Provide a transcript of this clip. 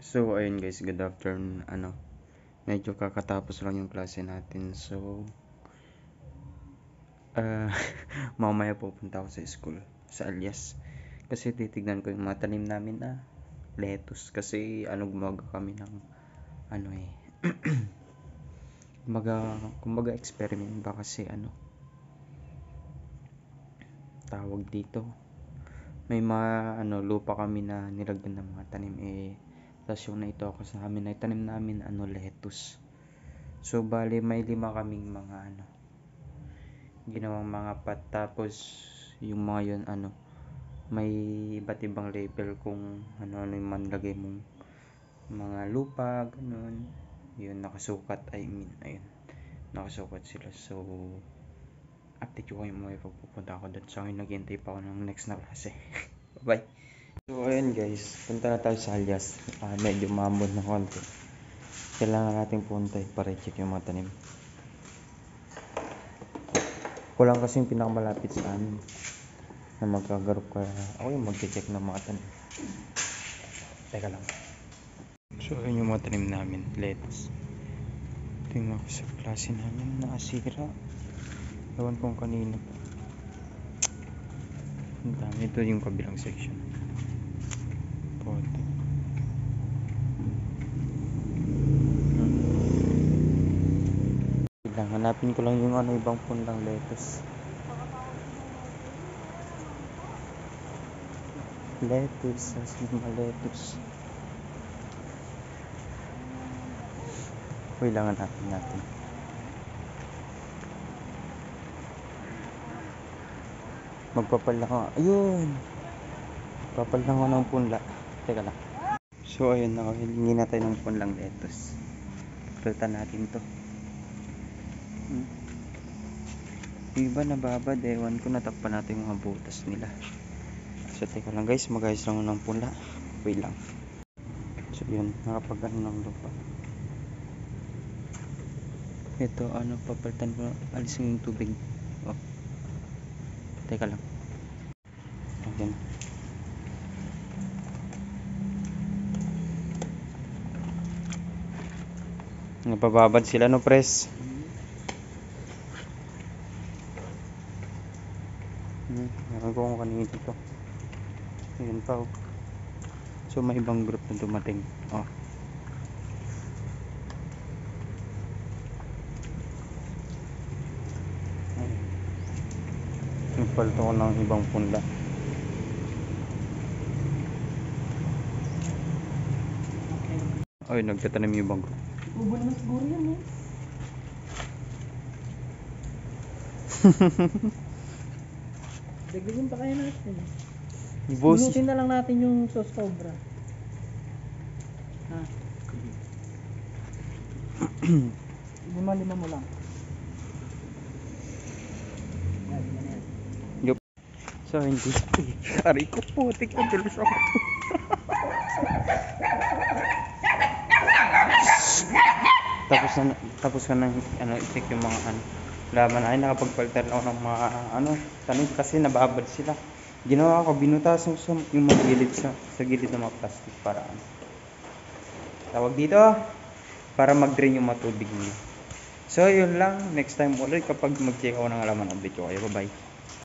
So ayun guys, good afternoon. Medyo kakatapos lang yung klase natin. So mamaya pupunta ako sa school, sa Alias. Kasi titignan ko yung mga tanim namin na lettuce. Kasi gumaga kami ng kumbaga experiment ba kasi tawag dito. May mga lupa kami na nilagyan ng mga tanim tapos yung na ito ako sa amin ay tanim namin lettuce. So bali may 5 kaming mga ginawang mga pot, tapos yung mga yun may iba't ibang label kung ano yung manlagay mong mga lupa, ganun. Yun, nakasukat, ayun, nakasukat sila. So update ko kayo mga pagpupunta ako doon. So naghihintay pa ako ng next na klase. Bye. So ayun guys, punta na tayo sa Alias. Medyo maambon na konti. Kailangan natin punta para i-check yung mga tanim. Kulang kasi yung pinakamalapit sa amin na magkagarup ka. Ako yung mag-check ng mga tanim. Teka lang. So ayun yung mga tanim namin, lettuce. Tingnan ko sa klase namin, nakasira. Ewan kong kanina. Ang dami. Ito yung kabilang section. Photo. Hanapin ko lang yung ibang punlang lettuce. Lettuce, mga lettuce. Kailangan natin. Magpapal lang ako. Ayun! Magpapal lang ako ng punla. Teka lang. So ayun, nakahilingi na tayo ng punlang lettuce. Palitan natin to. Yung iba nababad, ewan ko, natakpan natin yung mga butas nila. So teka lang guys, mag-ayos lang ng punla. Wait lang. So yun, nakapag ng lupa. Ito, papalitan ko, alisin yung tubig. Oh. Teka lang. Ayan. Napababad sila, no, pres? Meron ko kung kanina dito. Ayan pa, oh. So may ibang group na dumating. Oh. Nagpalto ko ng ibang punla. Ay, nagtatanim yung ibang group. Ubo naman siguro yan, eh. Dagdagan pa kaya natin. Bulutin na lang natin yung sauce cobra. Ha? 5 mo lang. Yan. Yup. So hindi. Aray ko po, tika tulos ako. Tapos ka na i-check yung mga laman ay nakapagpalter ako ng mga tanim kasi nababad sila. Ginawa ko, binutasan ko yung mga gilid sa gilid ng mga plastic para tawag dito, para mag-drain yung mga tubig niya. So yun lang, next time ulit kapag mag-check ako ng halaman, update ko kayo. Bye bye.